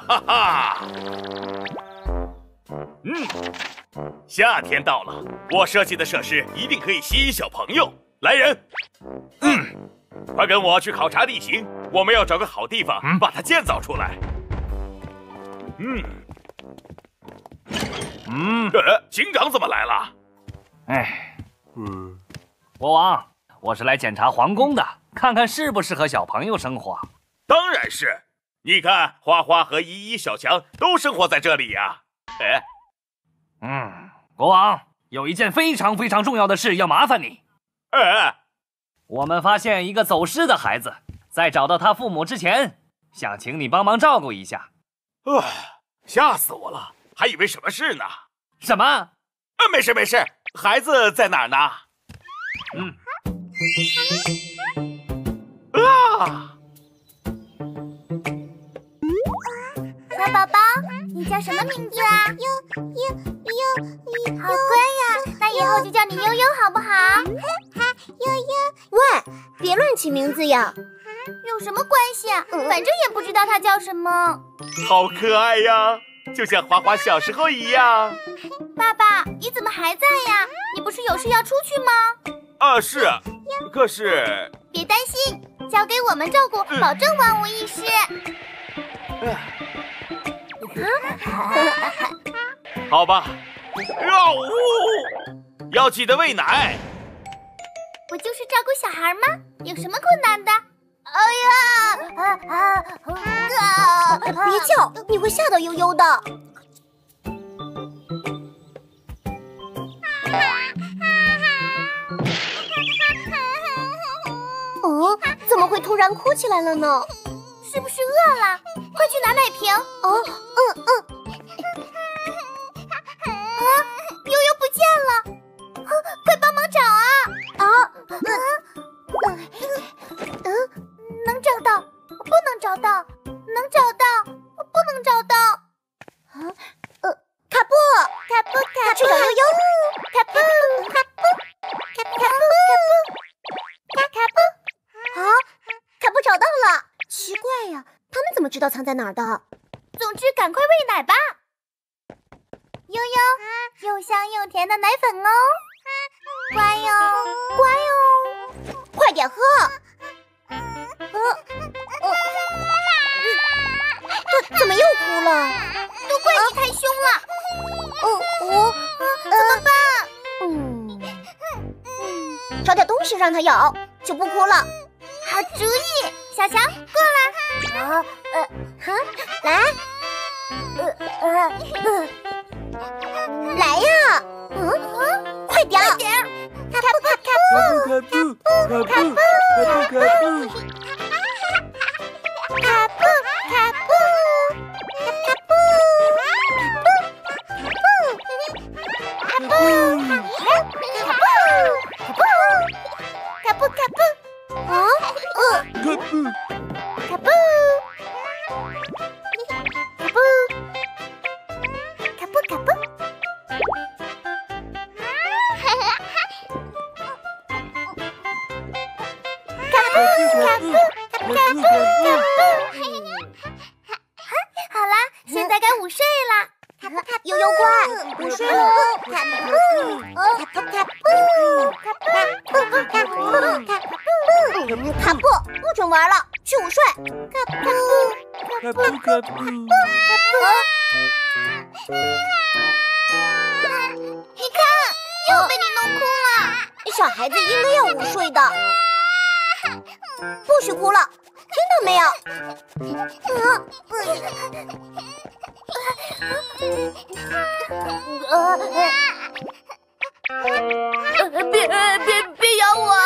哈哈！夏天到了，我设计的设施一定可以吸引小朋友。来人，快跟我去考察地形，我们要找个好地方把它建造出来。警长怎么来了？ 国王，我是来检查皇宫的，看看适不适合小朋友生活。 当然是，你看花花和依依、小强都生活在这里呀。 国王，有一件非常非常重要的事要麻烦你。我们发现一个走失的孩子，在找到他父母之前，想请你帮忙照顾一下。 吓死我了，还以为什么事呢？ 什么？ 没事没事，孩子在哪儿呢？ 小宝宝，你叫什么名字啊？好乖呀，那以后就叫你悠悠好不好？ 悠悠。喂，别乱起名字呀！ 有什么关系啊？反正也不知道他叫什么。 好可爱呀，就像花花小时候一样。 爸爸，你怎么还在呀？你不是有事要出去吗？ 是啊，可是…… 别担心，交给我们照顾，保证万无一失。 好吧，要记得喂奶。 不就是照顾小孩吗？有什么困难的？ 别叫，你会吓到悠悠的。怎么会突然哭起来了呢？ 是不是饿了？快去拿奶瓶。悠悠不见了，快帮忙找啊！能找到，不能找到，能找到，不能找到。 卡布，去找悠悠。卡布。卡布找到了。奇怪呀，他们怎么知道藏在哪儿的？ 总之，赶快喂奶吧。悠悠，又香又甜的奶粉哦，乖哟，乖哟， 快点喝。怎么又哭了？ 都怪你太凶了。怎么办？ 找点东西让他咬，就不哭了。 好主意，小强过来。 来。来呀！快点！卡好啦，现在该午睡啦。 悠悠乖，午睡喽。卡布，不准玩了，去午睡。 你看，又被你弄哭了。 小孩子应该要午睡的，不许哭了，听到没有？ 别咬我！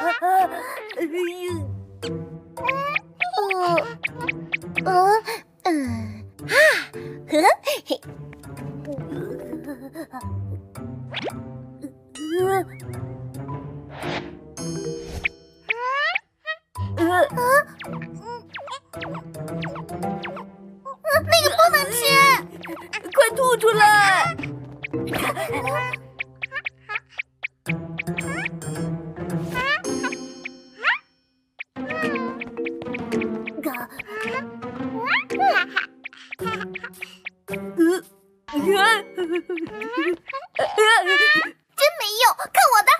那个不能吃，快吐出来！ 真没用，看我的！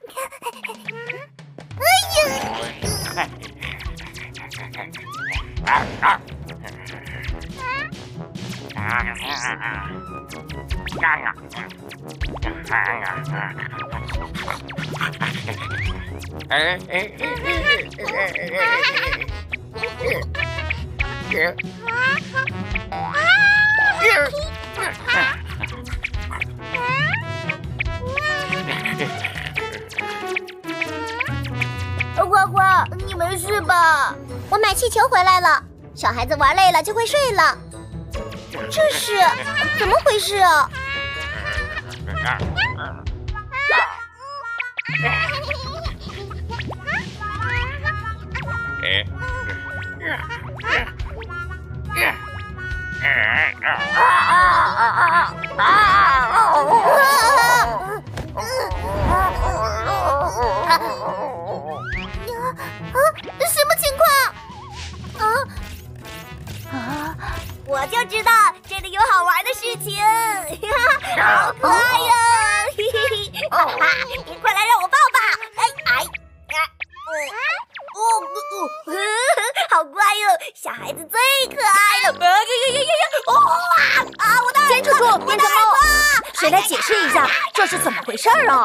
哎呀！ 花花，你没事吧？我买气球回来了。小孩子玩累了就会睡了。这是怎么回事啊？ 什么情况？ 我就知道这里有好玩的事情，好可爱呀！你快来让我抱抱！好乖哟，小孩子最可爱了！我的坚持住，变成猫！谁来解释一下这是怎么回事啊？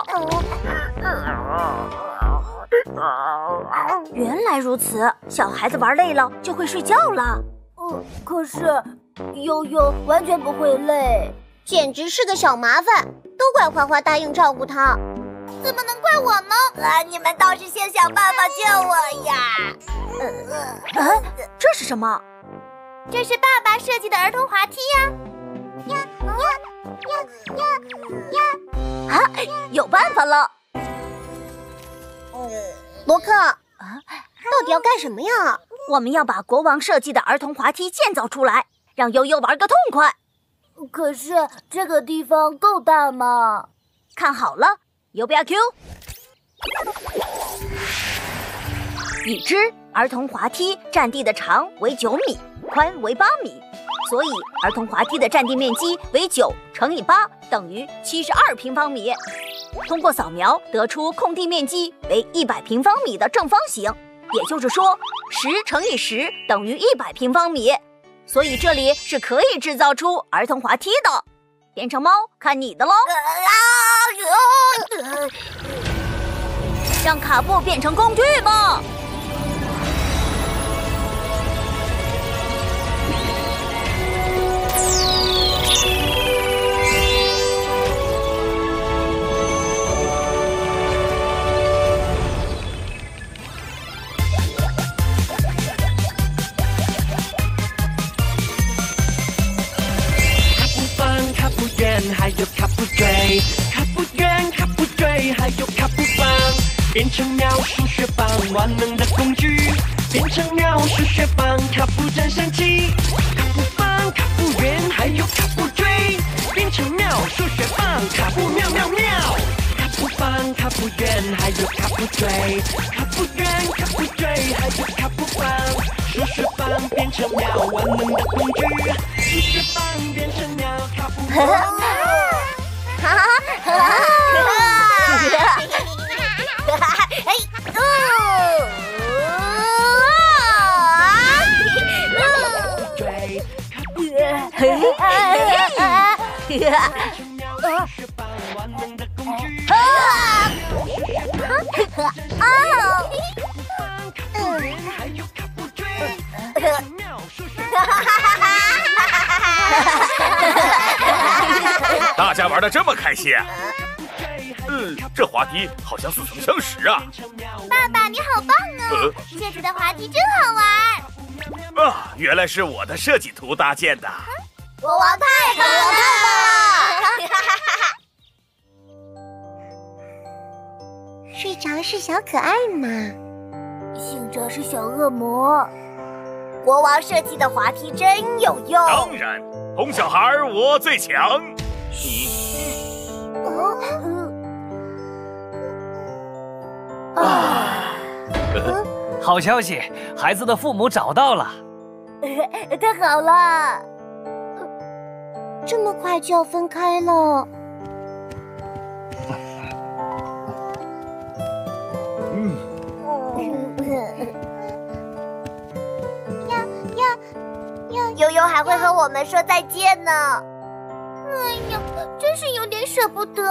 原来如此，小孩子玩累了就会睡觉了。 可是悠悠完全不会累，简直是个小麻烦，都怪花花答应照顾他。 怎么能怪我呢？ 你们倒是先想办法救我呀！ 这是什么？ 这是爸爸设计的儿童滑梯呀！ 有办法了！ 罗克，到底要干什么呀？ 我们要把国王设计的儿童滑梯建造出来，让悠悠玩个痛快。 可是这个地方够大吗？ 看好了，游标 Q。已知儿童滑梯占地的长为9米，宽为8米，所以儿童滑梯的占地面积为9乘以8等于72平方米。通过扫描得出空地面积为100平方米的正方形，也就是说10乘以10等于100平方米，所以这里是可以制造出儿童滑梯的。变成猫，看你的喽！让卡布变成工具吧！ 还有卡布锥，卡布圆，卡布锥，还有卡布棒，变成妙数学棒，万能的工具，变成妙数学棒，卡布真神奇。卡布棒，卡布圆，还有卡布锥，变成妙数学棒，卡布妙妙妙。卡布棒，卡布圆，还有卡布锥，卡布圆，卡布锥，还有卡布棒，数学棒变成妙，万能的工具，数学棒变成妙，卡布。 大家玩得这么开心，这滑梯好像似曾相识啊！ 爸爸你好棒哦，这次的滑梯真好玩。 原来是我的设计图搭建的。 国王太棒了！睡着是小可爱嘛，醒着是小恶魔。国王设计的滑梯真有用。 当然，哄小孩我最强。 好消息，孩子的父母找到了。 太好了！ 这么快就要分开了。悠悠还会和我们说再见呢。哎呀，真是有点舍不得。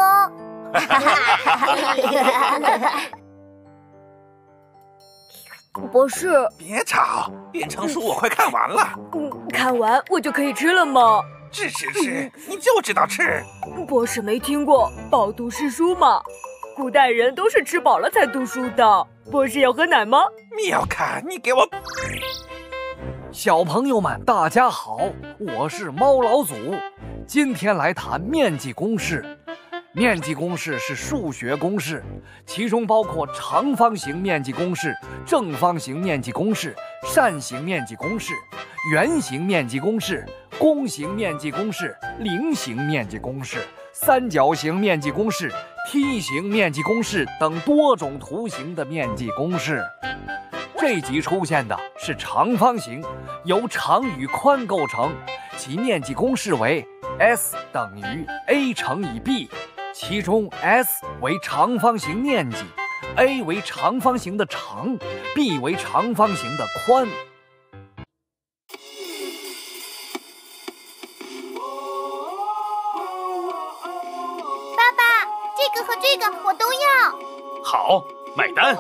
博士， 别吵，变成书我快看完了。 看完我就可以吃了吗？ 吃，你就知道吃。 博士没听过饱读诗书吗？古代人都是吃饱了才读书的。博士要喝奶吗？ 妙看，你给我。 小朋友们，大家好，我是猫老祖，今天来谈面积公式。面积公式是数学公式，其中包括长方形面积公式、正方形面积公式、扇形面积公式、圆形面积公式、弓形面积公式、菱形面积公式、三角形面积公式、梯形面积公式等多种图形的面积公式。这集出现的是长方形，由长与宽构成，其面积公式为 S 等于 A 乘以 B， 其中 S 为长方形面积， A 为长方形的长， B 为长方形的宽。 爸爸，这个和这个我都要。 好，买单。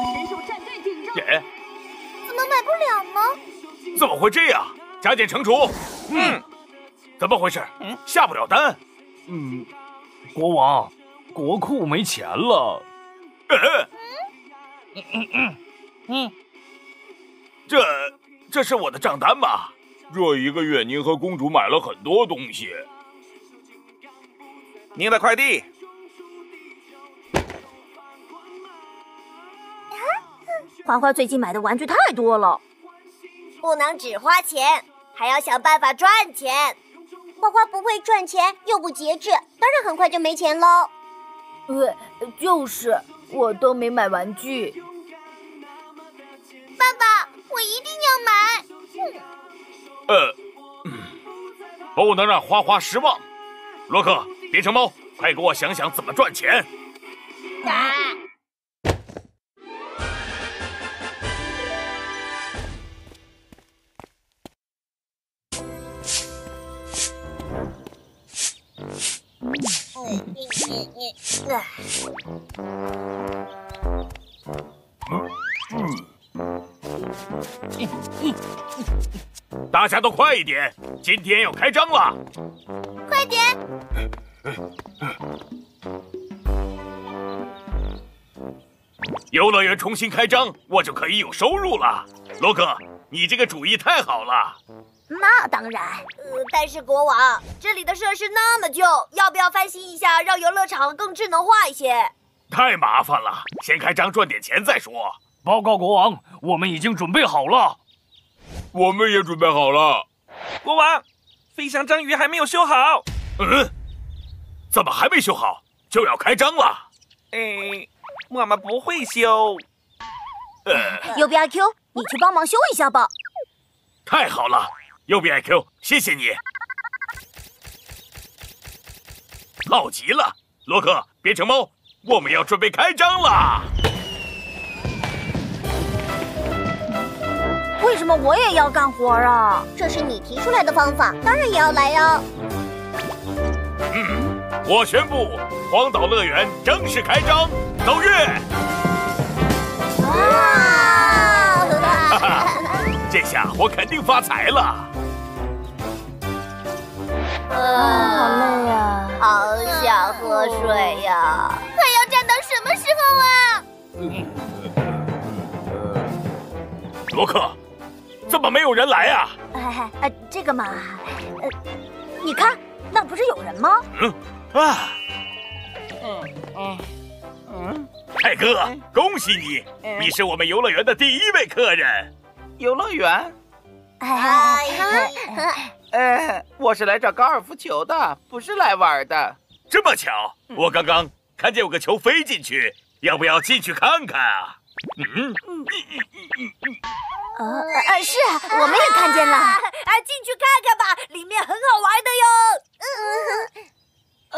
怎么买不了呢？ 怎么会这样？加减乘除。怎么回事？下不了单。 国王，国库没钱了。 这是我的账单吗？这1个月您和公主买了很多东西。 您的快递。 花花最近买的玩具太多了， 不能只花钱，还要想办法赚钱。花花不会赚钱，又不节制，当然很快就没钱喽。 就是我都没买玩具。 爸爸，我一定要买。 不能让花花失望。洛克，变成猫，快给我想想怎么赚钱。大家都快一点，今天要开张了！ 快点！ 游乐园重新开张，我就可以有收入了。罗克，你这个主意太好了。 那当然。 但是国王，这里的设施那么旧，要不要翻新一下，让游乐场更智能化一些？ 太麻烦了，先开张赚点钱再说。 报告国王，我们已经准备好了。 我们也准备好了。 国王，飞翔章鱼还没有修好。 怎么还没修好？就要开张了。 我们不会修。 右边 IQ， 你去帮忙修一下吧。 太好了，右边 IQ， 谢谢你。好极了，罗克，变成猫，我们要准备开张了。 为什么我也要干活啊？ 这是你提出来的方法，当然也要来呀。 我宣布，荒岛乐园正式开张，走运！这下我肯定发财了。 好累呀， 好想喝水呀！还要站到什么时候啊？ 罗克，怎么没有人来啊？ 这个嘛，你看，那不是有人吗？ 泰哥，恭喜你，你是我们游乐园的第1位客人。 游乐园？我是来找高尔夫球的，不是来玩的。 这么巧，我刚刚看见有个球飞进去，要不要进去看看啊？ 是，我们也看见了。 进去看看吧，里面很好玩的哟。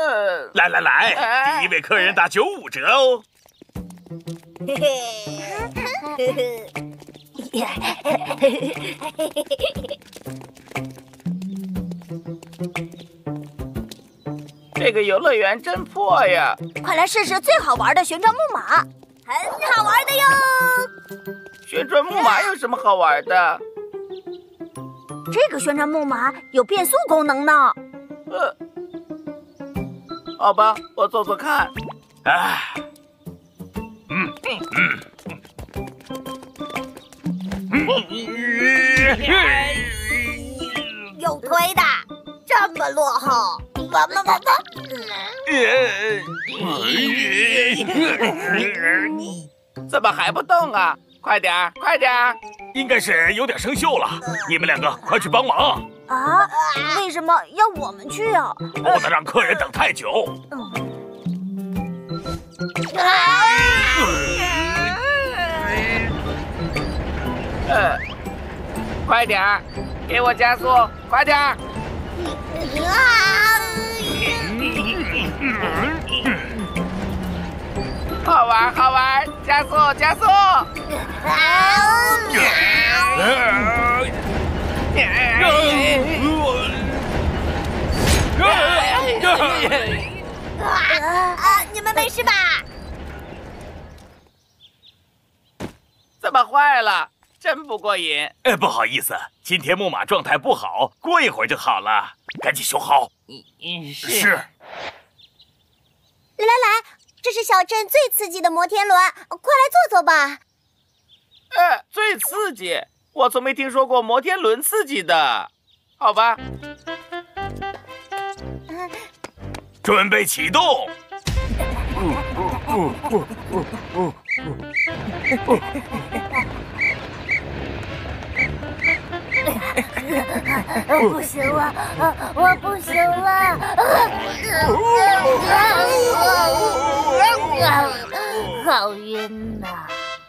来，第一位客人打95折哦。 嘿嘿， 这个游乐园真破呀！ 快来试试最好玩的旋转木马，很好玩的哟。 旋转木马有什么好玩的？ 这个旋转木马有变速功能呢。 好吧，我做做看。 有推的，这么落后， 怎么还不动啊？快点儿，快点儿！ 应该是有点生锈了，你们两个快去帮忙。 啊？为什么要我们去啊？ 不能让客人等太久。 快点儿，给我加速，快点儿！好玩，好玩，加速，加速！ 你们没事吧？ 怎么坏了？真不过瘾。 不好意思，今天木马状态不好，过一会儿就好了，赶紧修好。是。 来，这是小镇最刺激的摩天轮，快来坐坐吧。 最刺激？我从没听说过摩天轮刺激的。好吧。 准备启动。 不行了，我不行了，好晕呐！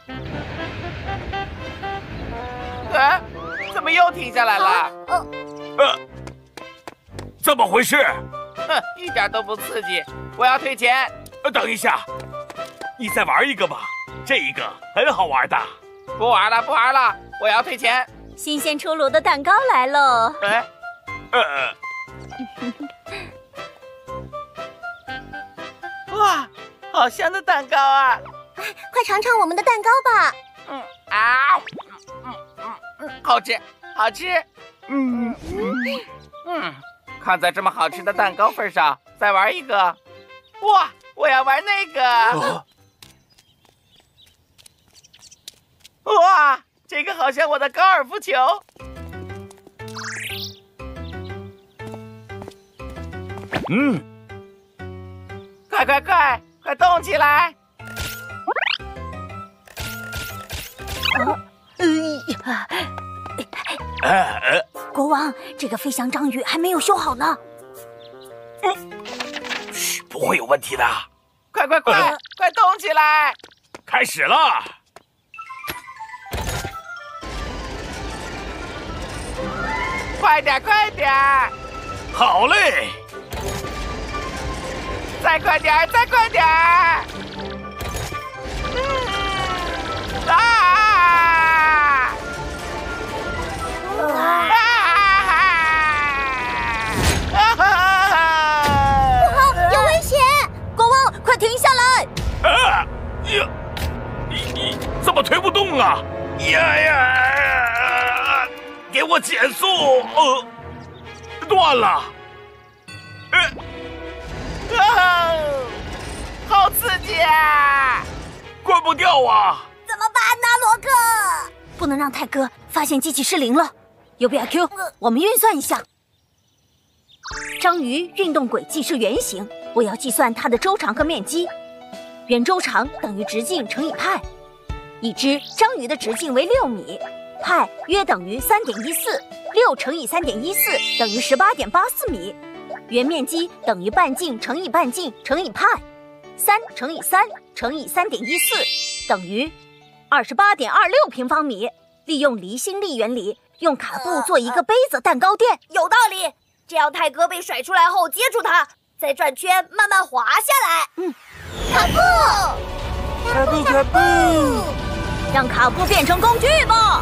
怎么又停下来了？ 怎么回事？ 一点都不刺激，我要退钱。 等一下，你再玩一个吧，这一个很好玩的。 不玩了，不玩了，我要退钱。 新鲜出炉的蛋糕来喽！ 哇，好香的蛋糕啊！ 快尝尝我们的蛋糕吧。 好吃，好吃。看在这么好吃的蛋糕份上，再玩一个。哇，我要玩那个。哇，这个好像我的高尔夫球。快动起来！ 国王，这个飞翔章鱼还没有修好呢。 嘘，不会有问题的。 快动起来！ 开始了。 快点！ 好嘞！ 再快点！ 有危险！ 国王，快停下来！ 怎么推不动啊？给我减速！断了！ 好刺激啊！ 关不掉啊！ 怎么办呢，罗克？ 不能让泰哥发现机器失灵了。有比亚 Q， 我们运算一下。章鱼运动轨迹是圆形，我要计算它的周长和面积。圆周长等于直径乘以派。已知章鱼的直径为6米，派约等于3.14，6乘以3.14等于18.84米。圆面积等于半径乘以半径乘以派，3乘以3乘以3.14等于28.26平方米。利用离心力原理，用卡布做一个杯子蛋糕垫。 有道理，这样泰哥被甩出来后接住他， 再转圈，慢慢滑下来。 卡布， 卡布卡布， 让卡布变成工具吧。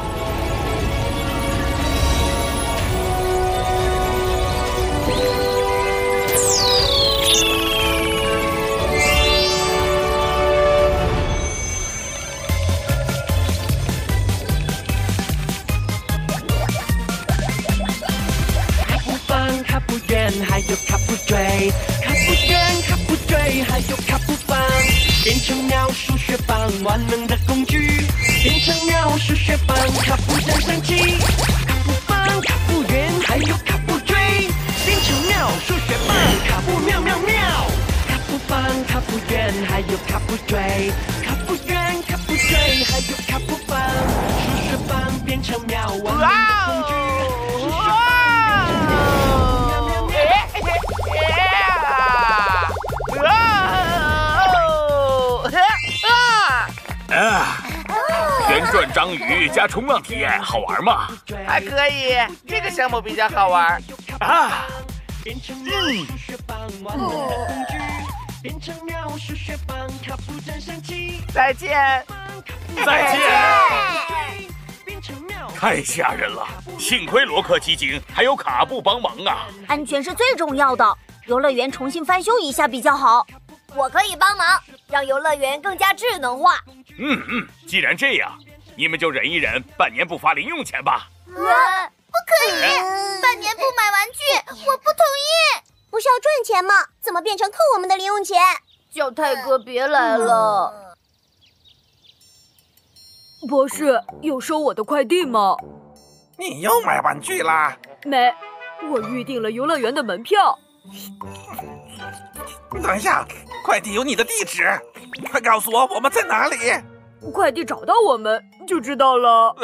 卡布圆，还有卡布锥，卡布圆、卡布锥，还有卡布棒，变成妙数学棒，万能的工具，变成妙数学棒，卡布站上起，卡布棒、卡布圆，还有卡布锥，变成妙数学棒，卡布妙妙妙，卡布棒、卡布圆，还有卡布锥，卡布圆、卡布锥，还有卡布棒，数学棒变成妙万能的工具。 旋转章鱼加冲浪体验好玩吗？ 还可以，这个项目比较好玩啊。 再见， 再见。太吓人了，幸亏罗克机警还有卡布帮忙啊！ 安全是最重要的，游乐园重新翻修一下比较好。 我可以帮忙，让游乐园更加智能化。 既然这样，你们就忍一忍，半年不发零用钱吧。 不可以，半年不买玩具，我不同意。不是要赚钱吗？怎么变成扣我们的零用钱？ 叫泰哥别来了。博士，有收我的快递吗？ 你又买玩具啦？ 没，我预定了游乐园的门票。 等一下，快递有你的地址，快告诉我们在哪里。 快递找到我们就知道了。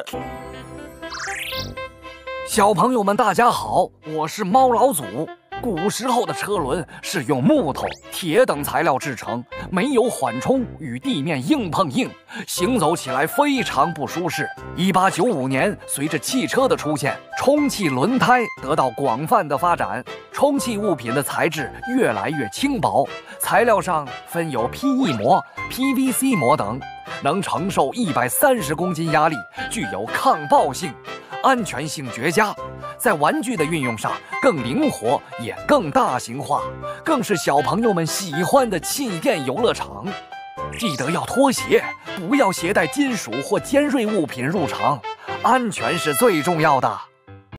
小朋友们，大家好，我是猫老祖。古时候的车轮是用木头、铁等材料制成，没有缓冲，与地面硬碰硬，行走起来非常不舒适。1895年，随着汽车的出现，充气轮胎得到广泛的发展，充气物品的材质越来越轻薄，材料上分有 PE 膜、PVC 膜等，能承受130公斤压力，具有抗爆性。安全性绝佳，在玩具的运用上更灵活，也更大型化，更是小朋友们喜欢的气垫游乐场。记得要脱鞋，不要携带金属或尖锐物品入场，安全是最重要的。